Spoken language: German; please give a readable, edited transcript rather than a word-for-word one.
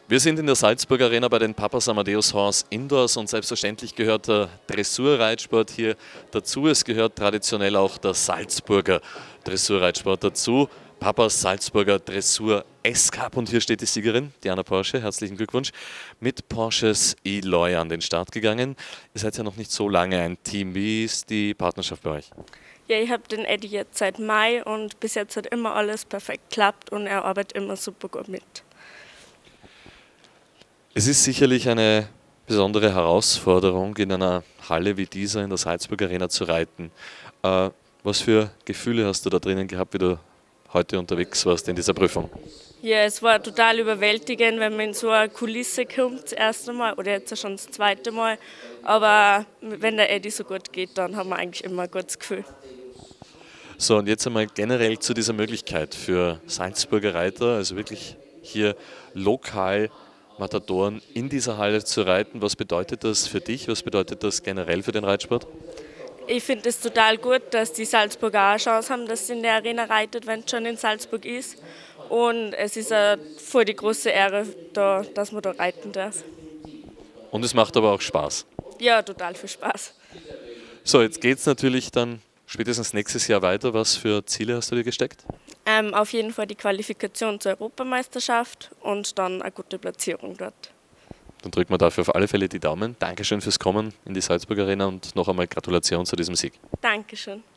Wir sind in der Salzburg Arena bei den Papas Amadeus Horse Indoors und selbstverständlich gehört der Dressurreitsport hier dazu. Es gehört traditionell auch der Salzburger Dressurreitsport dazu. Papas Salzburger Dressur S-Cup und hier steht die Siegerin, Diana Porsche. Herzlichen Glückwunsch. Mit Porsches Eloy an den Start gegangen. Ihr seid ja noch nicht so lange ein Team. Wie ist die Partnerschaft bei euch? Ja, ich habe den Eddie jetzt seit Mai und bis jetzt hat immer alles perfekt geklappt und er arbeitet immer super gut mit. Es ist sicherlich eine besondere Herausforderung, in einer Halle wie dieser in der Salzburg Arena zu reiten. Was für Gefühle hast du da drinnen gehabt, wie du heute unterwegs warst in dieser Prüfung? Ja, es war total überwältigend, wenn man in so eine Kulisse kommt, das erste Mal oder jetzt schon das zweite Mal. Aber wenn der Eddie so gut geht, dann haben wir eigentlich immer ein gutes Gefühl. So, und jetzt einmal generell zu dieser Möglichkeit für Salzburger Reiter, also wirklich hier lokal Matadoren in dieser Halle zu reiten. Was bedeutet das für dich? Was bedeutet das generell für den Reitsport? Ich finde es total gut, dass die Salzburger auch eine Chance haben, dass sie in der Arena reitet, wenn es schon in Salzburg ist. Und es ist voll die große Ehre, dass man da reiten darf. Und es macht aber auch Spaß. Ja, total viel Spaß. So, jetzt geht es natürlich dann spätestens nächstes Jahr weiter. Was für Ziele hast du dir gesteckt? Auf jeden Fall die Qualifikation zur Europameisterschaft und dann eine gute Platzierung dort. Dann drücken wir dafür auf alle Fälle die Daumen. Dankeschön fürs Kommen in die Salzburg Arena und noch einmal Gratulation zu diesem Sieg. Dankeschön.